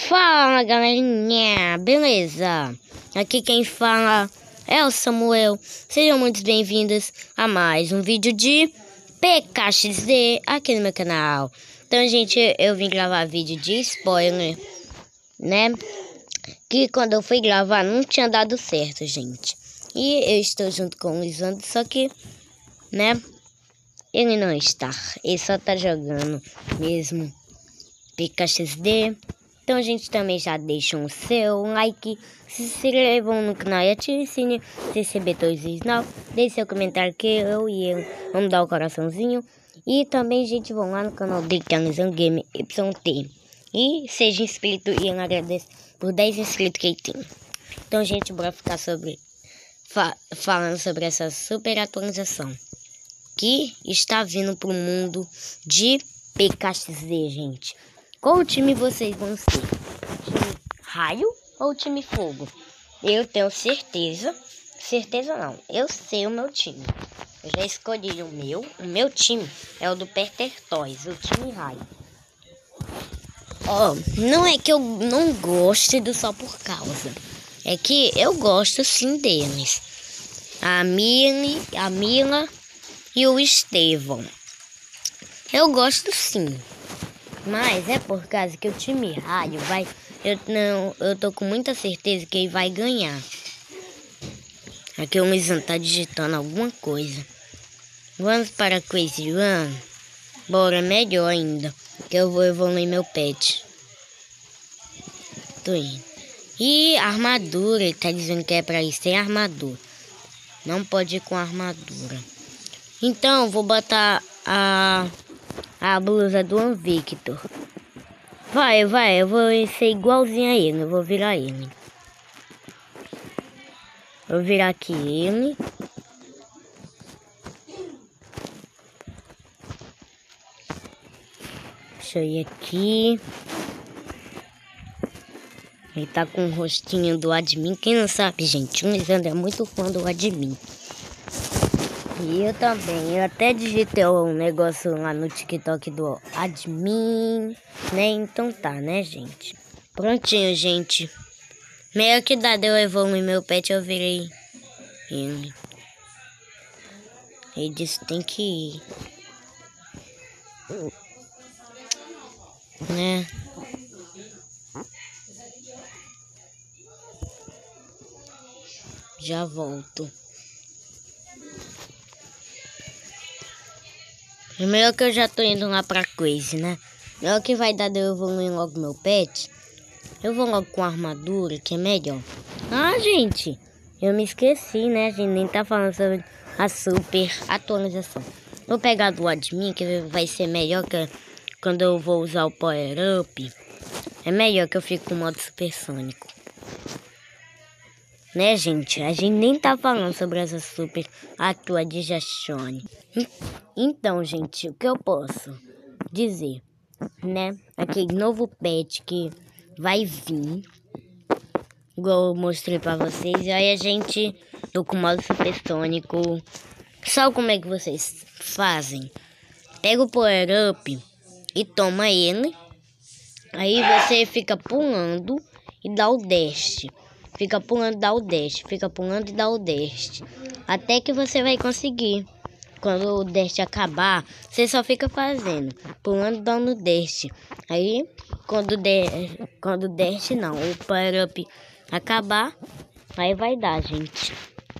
Fala galerinha, beleza? Aqui quem fala é o Samuel. Sejam muito bem-vindos a mais um vídeo de PKXD aqui no meu canal. Então, gente, eu vim gravar vídeo de spoiler, né? Que quando eu fui gravar não tinha dado certo, gente. E eu estou junto com o Lisandro, só que, né? Ele não está, ele só tá jogando mesmo PKXD. Então a gente também já deixa o seu like, se inscrevam no canal e ative o sininho para receber todos os novos. Deixe seu comentário que eu e ele vamos dar o coraçãozinho. E também, gente, vão lá no canal dele, que é o Game YT. E seja inscrito e eu agradeço por 10 inscritos que ele tem. Então, gente, bora ficar falando sobre essa super atualização que está vindo pro mundo de PKXD, gente. Qual time vocês vão ser? Time raio ou time fogo? Eu tenho certeza. Certeza não. Eu sei o meu time. Eu já escolhi o meu. O meu time é o do Peter Toys, o time raio. Ó, não é que eu não goste do Só Por Causa. É que eu gosto sim deles. A Mila e o Estevão. Eu gosto sim. Mas é por causa que o time raio vai... Eu tô com muita certeza que ele vai ganhar. Aqui o Lisandro tá digitando alguma coisa. Vamos para Crazy Run? Bora, melhor ainda. Que eu vou evoluir meu pet. Tô indo. E armadura, ele tá dizendo que é pra isso. Tem armadura. Não pode ir com armadura. Então, vou botar a blusa do Invictor. Vai, eu vou ser igualzinho a ele, eu vou virar ele. Vou virar aqui ele. Deixa eu ir aqui. Ele tá com o rostinho do admin. Quem não sabe, gente, o Lisandro é muito fã do admin. E eu também, eu até digitei um negócio lá no TikTok do admin, né? Então tá, né, gente? Prontinho, gente. Meio que dá, eu evoluir meu pet, eu virei ele. Ele disse que tem que ir. Né? Já volto. Melhor que eu já tô indo lá pra Crazy, né? Melhor que vai dar de eu evoluir logo meu pet. Eu vou logo com a armadura, que é melhor. Ah, gente, eu me esqueci, né? A gente nem tá falando sobre a super atualização. Vou pegar do admin, que vai ser melhor que quando eu vou usar o Power Up. É melhor que eu fique com o modo supersônico. Né, gente? A gente nem tá falando sobre essa super atualização. Então, gente, o que eu posso dizer, né? Aquele novo pet que vai vir, igual eu mostrei pra vocês. E aí a gente, tô com o modo supersônico. Sabe como é que vocês fazem? Pega o Power Up e toma ele. Aí você fica pulando e dá o dash. Fica pulando e dá o dash. Fica pulando e dá o dash. Até que você vai conseguir. Quando o dash acabar, você só fica fazendo. Pulando e dando dash. Aí, quando o dash não, o Power Up acabar, aí vai dar, gente.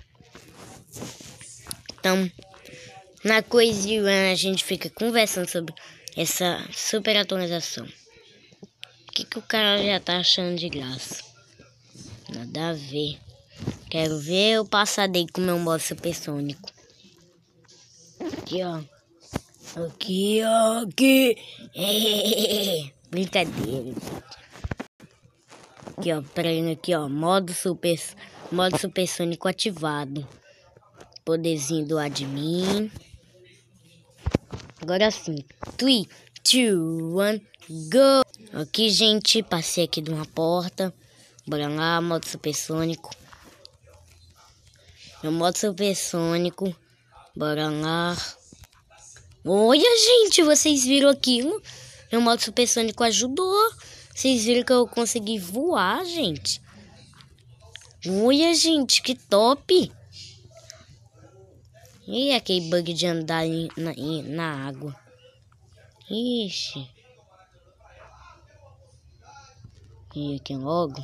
Então, na Crazy Run a gente fica conversando sobre essa super atualização. O que o cara já tá achando de graça? Nada a ver. Quero ver eu passar dele com o meu modo supersônico. Aqui, ó. Aqui, ó. Aqui. Brincadeira. Aqui, ó. Treino aqui, ó. Modo supersônico ativado. Poderzinho do admin. Agora sim. 3, 2, 1, go! Aqui, gente. Passei aqui de uma porta. Bora lá, modo supersônico. Meu modo supersônico. Bora lá. Olha, gente, vocês viram aquilo? Meu modo supersônico ajudou. Vocês viram que eu consegui voar, gente? Olha, gente, que top! E aquele bug de andar na água? Ixi. E aqui logo.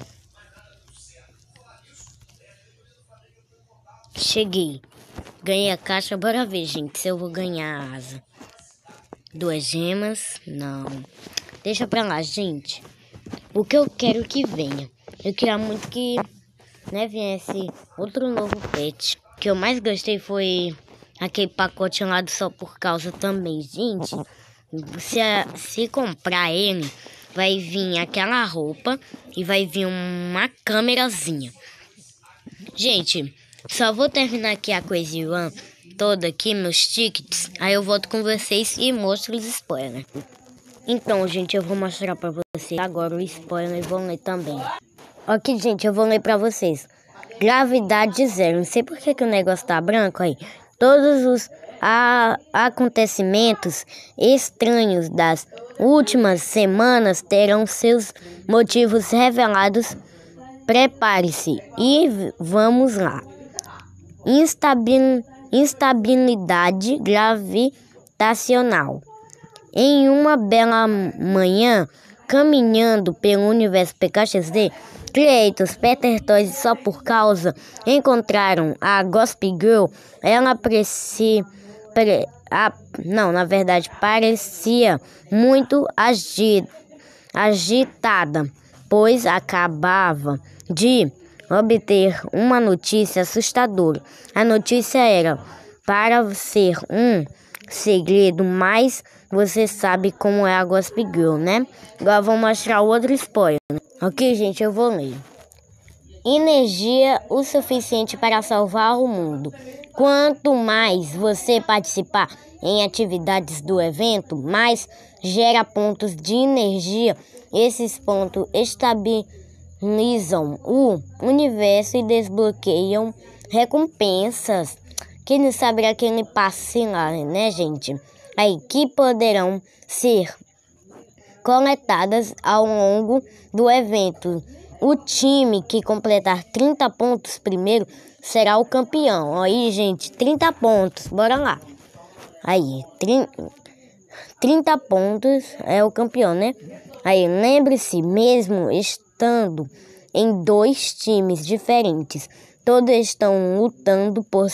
Cheguei. Ganhei a caixa. Bora ver, gente, se eu vou ganhar a asa. 2 gemas. Não. Deixa pra lá, gente. O que eu quero que venha. Eu queria muito que, né, viesse outro novo pet. O que eu mais gostei foi aquele pacote lá do Só Por Causa também. Gente, se comprar ele, vai vir aquela roupa e vai vir uma câmerazinha. Gente, só vou terminar aqui a Crazy Run toda aqui, meus tickets. Aí eu volto com vocês e mostro os spoilers. Então, gente, eu vou mostrar pra vocês agora o spoiler e vou ler também. Ok, gente, eu vou ler pra vocês. Gravidade zero. Não sei por que o negócio tá branco aí. Todos os acontecimentos estranhos das últimas semanas terão seus motivos revelados. Prepare-se e vamos lá. Instabilidade gravitacional. Em uma bela manhã, caminhando pelo universo PKXD, Creators, Peter Toys e Só Por Causa encontraram a Gossip Girl. Ela parecia muito agitada, pois acabava de obter uma notícia assustadora. A notícia era para ser um segredo, mas você sabe como é a Gossip Girl, né? Agora vou mostrar outro spoiler. Ok, gente, eu vou ler. Energia o suficiente para salvar o mundo. Quanto mais você participar em atividades do evento, mais gera pontos de energia. Esses pontos estabilizam o universo e desbloqueiam recompensas. Quem não sabe aquele passe lá, né, gente? Aí que poderão ser coletadas ao longo do evento. O time que completar 30 pontos primeiro será o campeão. Aí, gente, 30 pontos. Bora lá. Aí, 30 pontos é o campeão, né? Aí, lembre-se, mesmo estando em 2 times diferentes, todos estão lutando por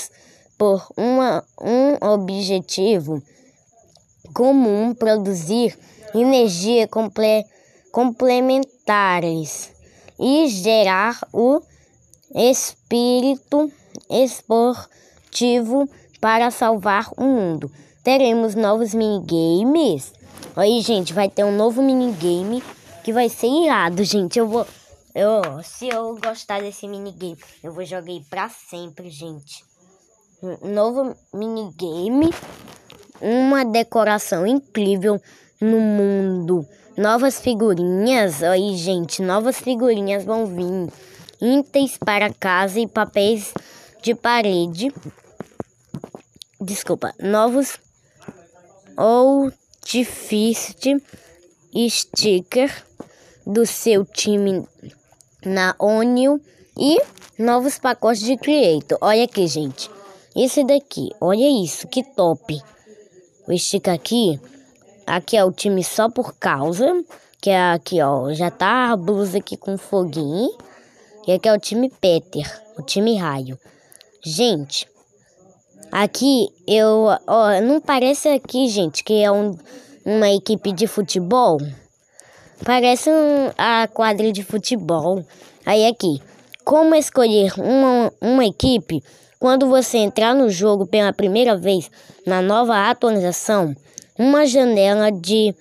um objetivo comum: produzir energia complementares e gerar o espírito esportivo para salvar o mundo. Teremos novos minigames. Aí, gente, vai ter um novo minigame que vai ser irado, gente. Se eu gostar desse minigame, eu vou jogar ele pra sempre, gente. Um novo minigame, uma decoração incrível no mundo, novas figurinhas. Aí, gente, novas figurinhas vão vir, itens para casa e papéis de parede. Desculpa, novos outfits, sticker do seu time na Onil e novos pacotes de Creator. Olha aqui, gente. Esse daqui, olha isso, que top. O sticker aqui é o time Só Por Causa, que é aqui, ó, já tá a blusa aqui com foguinho. E aqui é o time Peter, o time Raio. Gente, aqui não parece aqui, gente, que é uma equipe de futebol? Parece a quadra de futebol. Aí aqui, como escolher uma equipe? Quando você entrar no jogo pela primeira vez na nova atualização, uma janela de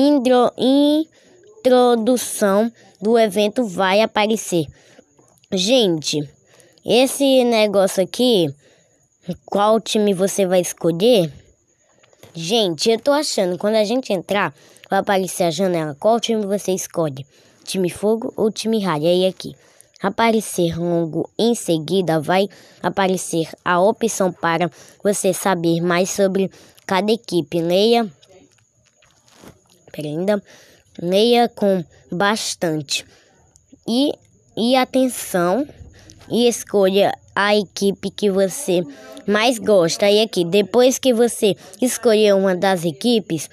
introdução do evento vai aparecer. Gente, esse negócio aqui, qual time você vai escolher? Gente, eu tô achando, quando a gente entrar, vai aparecer a janela. Qual time você escolhe? Time Fogo ou time Raio? Aí aqui, aparecer logo em seguida, vai aparecer a opção para você saber mais sobre cada equipe. Leia. Ainda leia com bastante e atenção e escolha a equipe que você mais gosta. E aqui, depois que você escolher uma das equipes,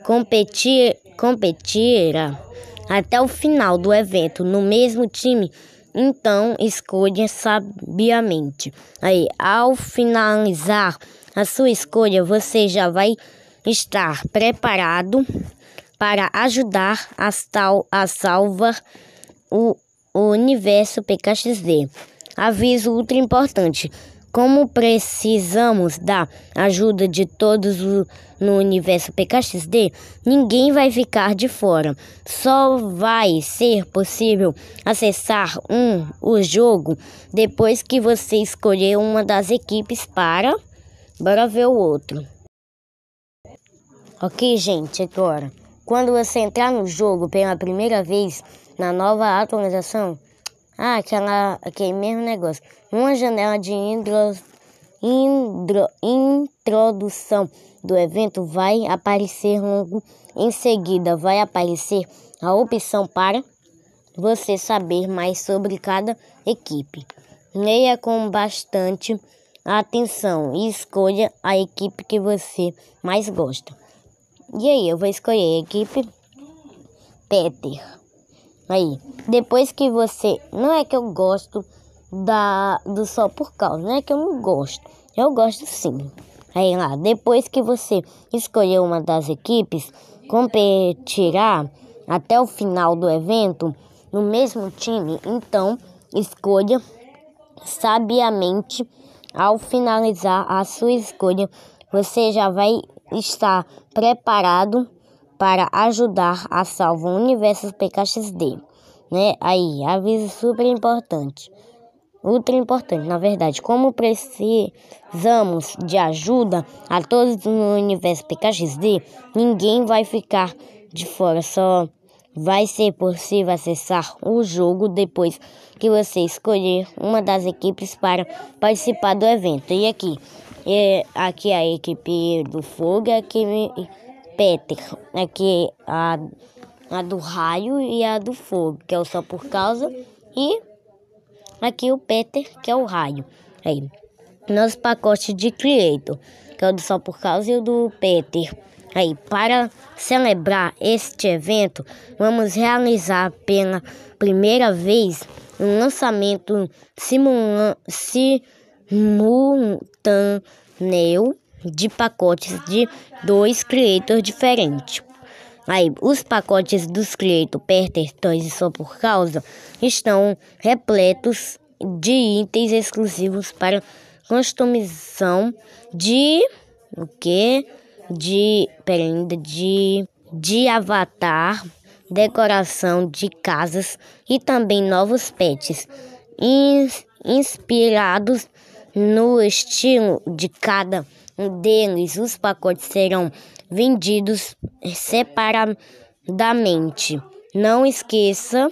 competirá até o final do evento no mesmo time, então escolha sabiamente. Aí, ao finalizar a sua escolha, você já vai estar preparado para ajudar a salvar o universo PKXD. Aviso ultra importante. Como precisamos da ajuda de todos no universo PKXD, ninguém vai ficar de fora. Só vai ser possível acessar o jogo depois que você escolher uma das equipes para... Bora ver o outro. Ok, gente, agora. Quando você entrar no jogo pela primeira vez, na nova atualização... aquele mesmo negócio. Uma janela de introdução do evento vai aparecer logo em seguida. Vai aparecer a opção para você saber mais sobre cada equipe. Leia com bastante atenção e escolha a equipe que você mais gosta. E aí, eu vou escolher a equipe Peter. Aí, depois que você... Não é que eu gosto do Só Por Causa, não é que eu não gosto. Eu gosto sim. Aí lá, depois que você escolher uma das equipes, competirá até o final do evento no mesmo time. Então, escolha sabiamente. Ao finalizar a sua escolha, você já vai estar preparado para ajudar a salvar o universo PKXD, né? Aí, aviso super importante. Ultra importante, na verdade. Como precisamos de ajuda a todos no universo PKXD, ninguém vai ficar de fora. Só vai ser possível acessar o jogo depois que você escolher uma das equipes para participar do evento. E aqui a equipe do fogo, aqui Peter, aqui a do raio e a do fogo, que é o Só Por Causa, e aqui o Peter, que é o raio. Aí, nosso pacote de Creator, que é o do Só Por Causa e o do Peter. Aí, para celebrar este evento, vamos realizar pela primeira vez um lançamento simultâneo de pacotes de 2 Creators diferentes. Aí, os pacotes dos Creator, Peter, Toys e Só Por Causa estão repletos de itens exclusivos para customização de avatar, decoração de casas e também novos pets inspirados no estilo de cada um deles. Os pacotes serão vendidos separadamente. Não esqueça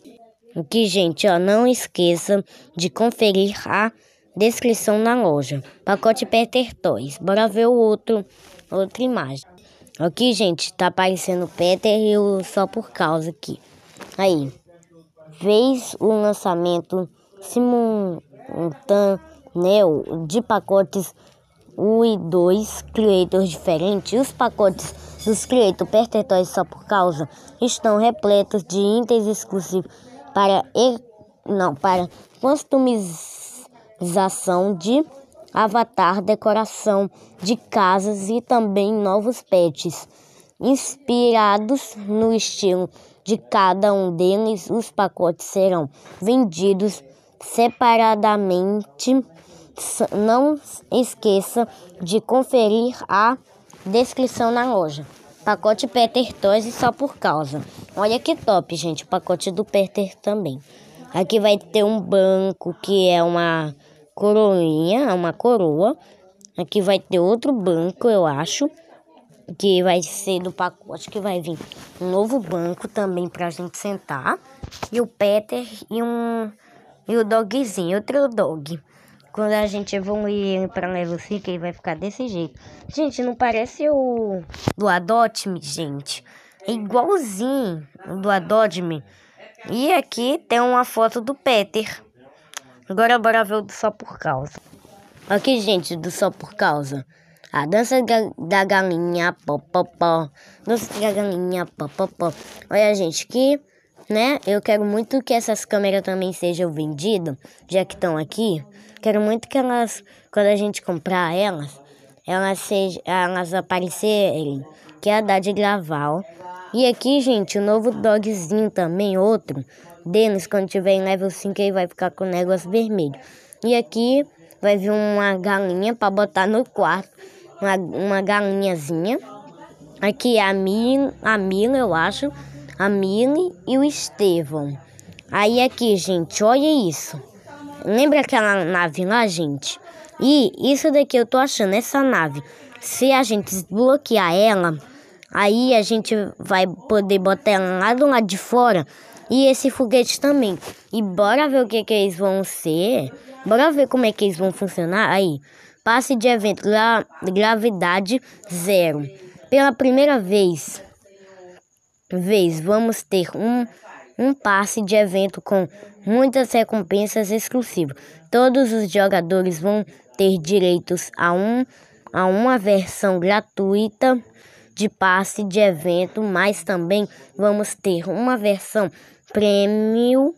não esqueça de conferir a descrição na loja. Pacote Peter Toys. Bora ver outra imagem. Aqui, gente, tá aparecendo o Peter e o Só Por Causa aqui. Aí, fez o lançamento simultâneo de pacotes 1 e 2 Creators diferentes. Os pacotes dos Creator, Peter Toys Só Por Causa estão repletos de itens exclusivos para customização de avatar, decoração de casas e também novos pets inspirados no estilo de cada um deles. Os pacotes serão vendidos separadamente. Não esqueça de conferir a descrição na loja. Pacote Peter Toys e Só Por Causa. Olha que top, gente. O pacote do Peter também. Aqui vai ter um banco que é uma coroinha, uma coroa. Aqui vai ter outro banco, eu acho, que vai ser do pacote, que vai vir um novo banco também pra gente sentar. E o Peter e o dogzinho, outro dog. Quando a gente evoluir ele pra level 5, ele vai ficar desse jeito. Gente, não parece o do Adote-me, gente? É igualzinho do Adodme. E aqui tem uma foto do Peter. Agora bora ver o do Só Por Causa. Aqui, gente, do Só Por Causa. A dança da galinha, pó, pó, pó. Dança da galinha, pó, pó, pó. Olha, gente, que, né? Eu quero muito que essas câmeras também sejam vendidas, já que estão aqui. Quero muito que elas, quando a gente comprar elas aparecerem. Que é a dar de gravar, ó. E aqui, gente, o novo dogzinho também, outro. Denis, quando tiver em level 5, ele vai ficar com o negócio vermelho. E aqui vai vir uma galinha para botar no quarto. Uma galinhazinha. Aqui é a Mila, eu acho. A Mili e o Estevão. Aí aqui, gente, olha isso. Lembra aquela nave lá, gente? E isso daqui eu tô achando, essa nave. Se a gente desbloquear ela, aí a gente vai poder botar ela lá do lado de fora. E esse foguete também. E bora ver o que eles vão ser. Bora ver como é que eles vão funcionar. Aí, passe de evento, gravidade 0. Pela primeira vez vamos ter um passe de evento com muitas recompensas exclusivas. Todos os jogadores vão ter direitos a uma versão gratuita de passe de evento, mas também vamos ter uma versão premium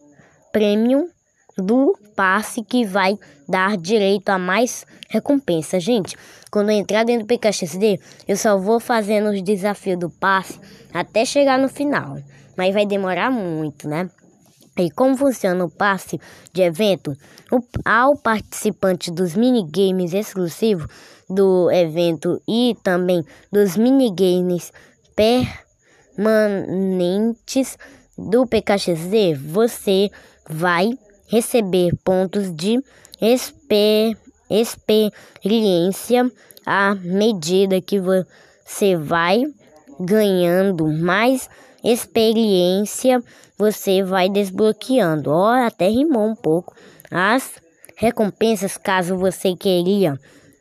do passe que vai dar direito a mais recompensas. Gente, quando eu entrar dentro do PKXD, eu só vou fazendo os desafios do passe até chegar no final, mas vai demorar muito, né? E como funciona o passe de evento? Ao participante dos minigames exclusivos do evento e também dos minigames permanentes do PKXD, você vai receber pontos de experiência à medida que você vai ganhando mais experiência, você vai desbloqueando. Ó, até rimou um pouco. As recompensas, caso você queria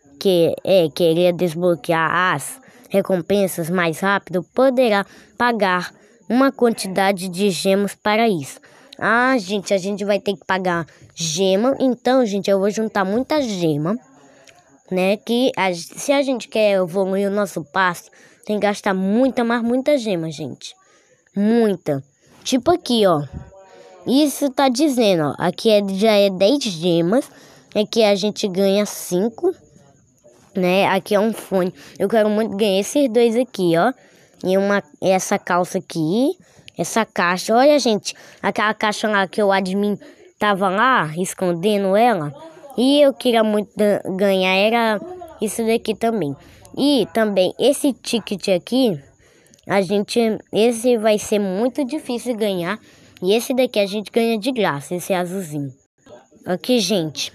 desbloquear as recompensas mais rápido, poderá pagar uma quantidade de gemas para isso. Ah, gente, a gente vai ter que pagar gema. Então, gente, eu vou juntar muita gema, né? Se a gente quer evoluir o nosso passe, tem que gastar muita gema, gente. Muita. Tipo aqui, ó. Isso tá dizendo, ó. Aqui já é 10 gemas. Aqui a gente ganha 5. Né? Aqui é um fone. Eu quero muito ganhar esses dois aqui, ó. E essa calça aqui. Essa caixa. Olha, gente. Aquela caixa lá que o admin tava lá, escondendo ela. E eu queria muito ganhar. Era isso daqui também. E também esse ticket aqui. Esse vai ser muito difícil ganhar. E esse daqui a gente ganha de graça. Esse azulzinho. Aqui, gente.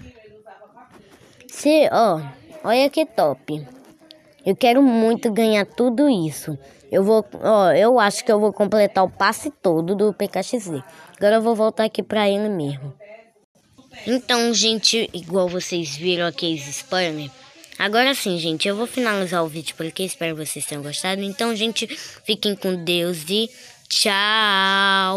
Olha que top. Eu quero muito ganhar tudo isso. Eu acho que eu vou completar o passe todo do PKXD. Agora eu vou voltar aqui pra ele mesmo. Então, gente, igual vocês viram aqueles spoilers. Agora sim, gente, eu vou finalizar o vídeo por aqui. Espero que vocês tenham gostado. Então, gente, fiquem com Deus e tchau.